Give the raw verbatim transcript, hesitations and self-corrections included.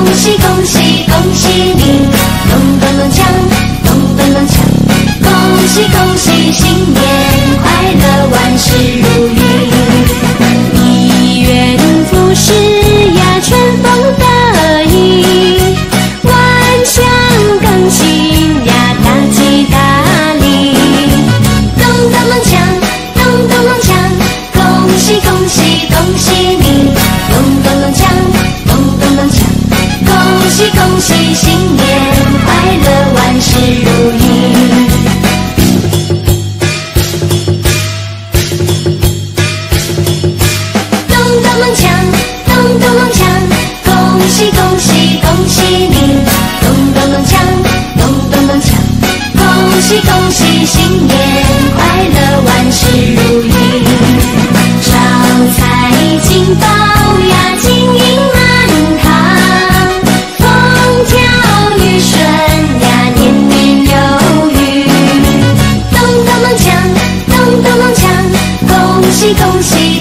喜恭喜恭喜你，咚咚咚锵，咚咚咚锵，恭喜恭喜新年快乐，万事如意。一元复始呀，春风得意，万象更新呀，大吉大利。咚咚咚锵，咚咚咚锵，恭喜恭喜恭喜你，咚咚咚锵，咚咚咚锵，恭喜恭喜新年快乐，万事如意。咚咚咚锵，咚咚咚锵，恭喜恭喜恭喜你，咚咚咚锵，咚咚咚锵，恭喜恭喜新年快乐，万事如意。招财进宝呀，金银满堂，风调雨顺呀，年年有余。咚咚咚锵，咚咚咚锵，恭喜恭喜